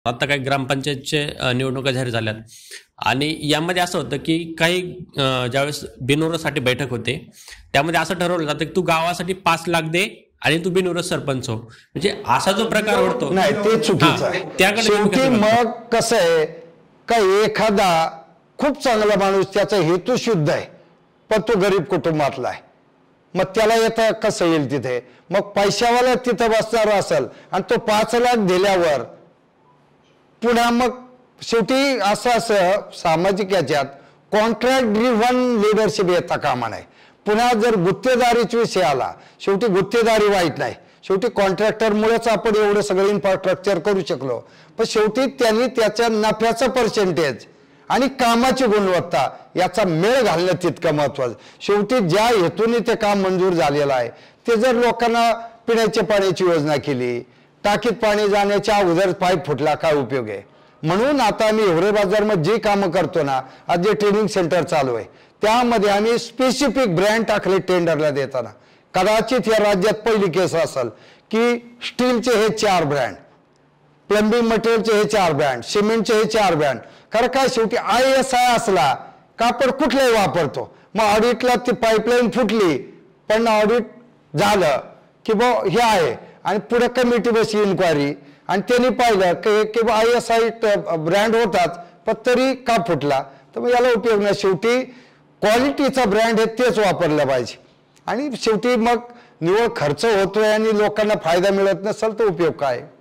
आता काही ग्रामपंचायतचे निवडणुका जाहीर झाल्यात आणि यामध्ये असं होतं की काही ज्यावेळेस बिनविरोधसाठी बैठक होते त्यामध्ये असं ठरवलं जातं की तू गावासाठी 5 लाख दे आणि तू बिनविरोध सरपंच हो, म्हणजे असा जो प्रकार घडतो नाही ते चुकीचं आहे। त्याकडे शेवटी मग कसं आहे का एखादा खूप चांगला माणूस त्याचा हेतू शुद्ध आहे पण तो गरीब कुटुंबातला आहे, मग त्याला येतं कसं येईल तिथे, मग पैशावाला तिथं बसणार असेल आणि तो 5 लाख दिल्यावर पुन्हा मग शेवटी असं सामाजिक याच्यात कॉन्ट्रॅक्ट ड्रिव्हन लिडरशिप येता कामा नये। पुन्हा जर गुत्तेदारीचा विषय आला, शेवटी गुत्तेदारी वाईट नाही, शेवटी कॉन्ट्रॅक्टरमुळेच आपण एवढं सगळं इन्फ्रास्ट्रक्चर करू शकलो, पण शेवटी त्यांनी त्याच्या नफ्याचं पर्सेंटेज आणि कामाची गुणवत्ता याचा मेळ घालणं तितकं महत्त्वाचं। शेवटी ज्या हेतूने ते काम मंजूर झालेलं आहे ते जर लोकांना पिण्याच्या पाण्याची योजना केली, टाकीत पाणी जाण्याच्या अगोदर पाईप फुटला काय उपयोग आहे। म्हणून आता आम्ही हिवरे बाजारमध्ये जे कामं करतो ना, आज जे ट्रेनिंग सेंटर चालू आहे त्यामध्ये आम्ही स्पेसिफिक ब्रँड टाकले टेंडरला देताना। कदाचित या राज्यात पहिली केस असेल की स्टीलचे हे 4 ब्रँड, प्लंबिंग मटेरियलचे हे 4 ब्रँड, सिमेंटचे हे 4 ब्रँड। कारण काय शेवटी ISI असला कापड कुठलाही वापरतो, मग ऑडिटला ती पाईपलाईन फुटली पण ऑडिट झालं की बा हे आहे आणि पुढे कमिटी बसली इन्क्वायरी आणि त्यांनी पाहिलं की ISI ब्रँड होताच पण तरी का फुटला, तर मग याला उपयोग नाही। शेवटी क्वालिटीचा ब्रँड आहे तेच वापरलं पाहिजे आणि शेवटी मग निव्वळ खर्च होतोय आणि लोकांना फायदा मिळत नसेल तर उपयोग काय।